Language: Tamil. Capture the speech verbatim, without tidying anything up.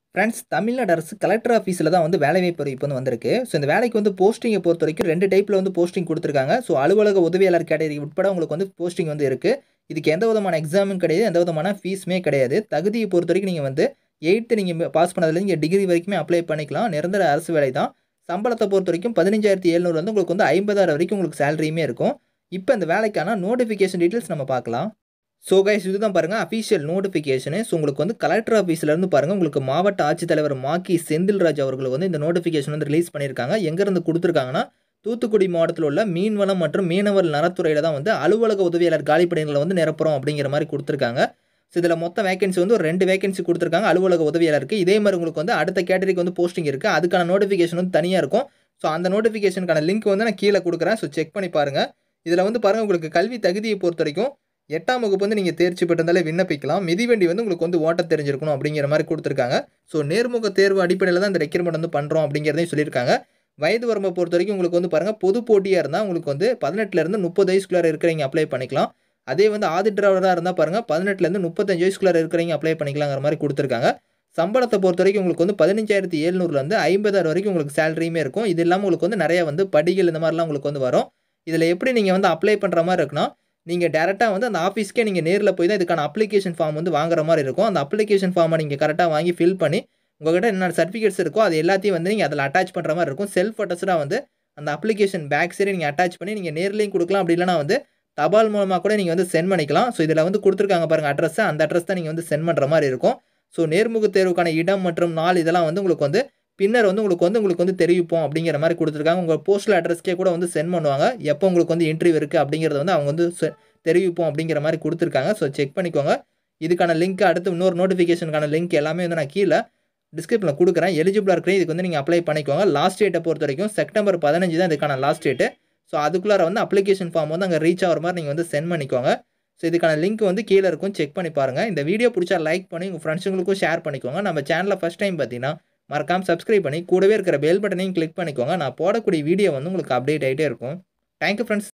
ஃப்ரெண்ட்ஸ், தமிழ்நாடு அரசு கலெக்டர் ஆஃபீஸில தான் வந்து வேலைவாய்ப்பு அறிவிப்பு வந்து வந்திருக்கு. ஸோ இந்த வேலைக்கு வந்து போஸ்டிங்க பொறுத்தவரைக்கும் ரெண்டு டைப்ல வந்து போஸ்டிங் குடுத்துருக்காங்க. ஸோ அலுவலக உதவியாளர் கேட்டகரி உட்பட உங்களுக்கு வந்து போஸ்டிங் வந்து இருக்கு. இதுக்கு எந்த விதமான எக்ஸாமும் கிடையாது. எந்த விதமான ஃபீஸுமே கிடையாது. தகுதிய பொறுத்தவரைக்கும் நீங்க வந்து எட்டாவது நீங்க பாஸ் பண்ணதுல நீங்க டிகிரி வரைக்குமே அப்ளை பண்ணிக்கலாம். நிரந்தர அரசு வேலை தான். சம்பளத்த பொறுத்தவரைக்கும் பதினைந்தாயிரத்து எழுநூறு வந்து உங்களுக்கு வந்து ஐம்பதாயிரம் வரைக்கும் உங்களுக்கு சேலரியுமே இருக்கும். இப்ப இந்த வேலைக்கான நோட்டிஃபிகேஷன் டீட்டெயில்ஸ் நம்ம பார்க்கலாம். ஸோ கைஸ், இதுதான் பாருங்க அஃபிஷியல் நோட்டிஃபிகேஷனு. ஸோ உங்களுக்கு வந்து கலெக்டர் ஆஃபீஸ்லேருந்து பாருங்க உங்களுக்கு மாவட்ட ஆட்சித்தலைவர் மாக்கி செந்தில்ராஜ் அவர்கள் வந்து இந்த நோட்டிஃபிகேஷன் வந்து ரிலீஸ் பண்ணியிருக்காங்க. எங்கேருந்து கொடுத்துருக்காங்கன்னா, தூத்துக்குடி மாவட்டத்தில் உள்ள மீன்வளம் மற்றும் மீனவர் நலத்துறையில் தான் வந்து அலுவலக உதவியாளர் காலிப்பணிகளை வந்து நிரப்புறோம் அப்படிங்கிற மாதிரி கொடுத்துருக்காங்க. ஸோ இதில் மொத்த வேகன்சி வந்து ஒரு ரெண்டு வேகன்சி கொடுத்துருக்காங்க அலுவலக உதவியாளருக்கு. இதே மாதிரி உங்களுக்கு வந்து அடுத்த கேட்டகரிக்கு வந்து போஸ்டிங் இருக்குது. அதுக்கான நோட்டிஃபிகேஷன் வந்து தனியாக இருக்கும். ஸோ அந்த நோட்டிஃபிகேஷனுக்கான லிங்க் வந்து நான் கீழே கொடுக்குறேன். ஸோ செக் பண்ணி பாருங்கள். இதில் வந்து பாருங்கள் உங்களுக்கு கல்வி தகுதியை பொறுத்த வரைக்கும் எட்டாம் வகுப்பு வந்து நீங்கள் தேர்ச்சி பெற்றிருந்தாலே விண்ணப்பிக்கலாம். மிதிவண்டி வந்து உங்களுக்கு வந்து ஓட்ட தெரிஞ்சிருக்கணும் அப்படிங்கிற மாதிரி கொடுத்துருக்காங்க. ஸோ நேர்முக தேர்வு அடிப்படையில் தான் இந்த ரெக்ரூட்மெண்ட் வந்து பண்ணுறோம் அப்படிங்கிறதையும் சொல்லியிருக்காங்க. வயது வரம்பை பொறுத்த வரைக்கும் உங்களுக்கு வந்து பாருங்கள் பொது போட்டியாக இருந்தால் உங்களுக்கு வந்து பதினெட்டுலேருந்து முப்பது வயசுக்குள்ளார இருக்கிறவங்க அப்ளை பண்ணிக்கலாம். அதே வந்து ஆதிட்ராவராக இருந்தால் பாருங்கள் பதினெட்டுலேருந்து முப்பத்தஞ்சு வயசுக்குள்ளார இருக்கிறவங்க அப்ளை பண்ணிக்கலாங்கிற மாதிரி கொடுத்துருக்காங்க. சம்பளத்தை பொறுத்த வரைக்கும் உங்களுக்கு வந்து பதினஞ்சாயிரத்தி எழுநூறுலேருந்து ஐம்பதாயிரம் வரைக்கும் உங்களுக்கு சேலரியுமே இருக்கும். இது இல்லாமல் உங்களுக்கு வந்து நிறைய வந்து படிகள் இந்த மாதிரிலாம் உங்களுக்கு வந்து வரும். இதில் எப்படி நீங்கள் வந்து அப்ளை பண்ணுற மாதிரி இருக்குன்னா, நீங்கள் டேரெக்டாக வந்து அந்த ஆஃபீஸ்க்கே நீங்கள் நேரில் போய் தான் இதுக்கான அப்ளிகேஷன் ஃபார்ம் வந்து வாங்குற மாதிரி இருக்கும். அந்த அப்ளிகேஷன் ஃபார்மை நீங்கள் கரெக்டாக வாங்கி ஃபில் பண்ணி உங்கள்கிட்ட என்னென்ன சர்டிஃபிகேட்ஸ் இருக்கோ அது எல்லாத்தையும் வந்து நீங்கள் அதில் அட்டாச் பண்ணுற மாதிரி இருக்கும். செல்ஃப் அட்டஸ்டாக வந்து அந்த அப்ளிகேஷன் பேக் சைடு நீங்கள் அட்டாச் பண்ணி நீங்கள் நேர்லையும் கொடுக்கலாம். அப்படி இல்லைனா வந்து தபால் மூலமாக கூட நீங்கள் வந்து சென்ட் பண்ணிக்கலாம். ஸோ இதில் வந்து கொடுத்துருக்காங்க பாருங்கள் அட்ரஸ், அந்த அட்ரஸ் தான் நீங்கள் வந்து சென்ட் பண்ணுற மாதிரி இருக்கும். ஸோ நேர்முக தேர்வுக்கான இடம் மற்றும் நாள் இதெல்லாம் வந்து உங்களுக்கு வந்து பின்னர் வந்து உங்களுக்கு வந்து உங்களுக்கு வந்து தெரிவிப்போம் அப்படிங்கிற மாதிரி கொடுத்துருக்காங்க. உங்கள் போஸ்டல் அட்ரஸ்க்கே கூட வந்து சென்ட் பண்ணுவாங்க. எப்போ உங்களுக்கு வந்து இன்டர்வியூ இருக்குது அப்படிங்கிறத வந்து அவங்க வந்து தெரிவிப்போம் அப்படிங்கிற மாதிரி கொடுத்துருக்காங்க. ஸோ செக் பண்ணிக்கோங்க. இதுக்கான லிங்க் அடுத்து இன்னொரு நோட்டிஃபிகேஷனுக்கான லிங்க் எல்லாமே வந்து நான் கீழே டிஸ்கிரிப்ஷனில் கொடுக்குறேன். எலிஜிபிளாக இருக்கிற இதுக்கு வந்து நீங்கள் அப்ளை பண்ணிக்கோங்க. லாஸ்ட் டேட்டை பொறுத்த வரைக்கும் செப்டம்பர் பதினஞ்சு தான் இதுக்கான லாஸ்ட் டேட்டு. ஸோ அதுக்குள்ளார வந்து அப்ளிகேஷன் ஃபார்ம் வந்து அங்கே ரீச் ஆகிற மாதிரி நீங்கள் வந்து சென்ட் பண்ணிக்கோங்க. ஸோ இதுக்கான லிங்க் வந்து கீழே இருக்கும், செக் பண்ணி பாருங்கள். இந்த வீடியோ பிடிச்சா லைக் பண்ணி உங்கள் ஃப்ரெண்ட்ஸுங்களுக்கும் ஷேர் பண்ணிக்கோங்க. நம்ம சேனலில் ஃபஸ்ட் டைம் பார்த்தீங்கன்னா மறக்காமல் சப்ஸ்கிரைப் பண்ணி கூடவே இருக்கிற பெல் பட்டனையும் கிளிக் பண்ணிக்கோங்க. நான் போடக்கூடிய வீடியோ வந்து உங்களுக்கு அப்டேட் ஆகிட்டே இருக்கும். Thank you friends.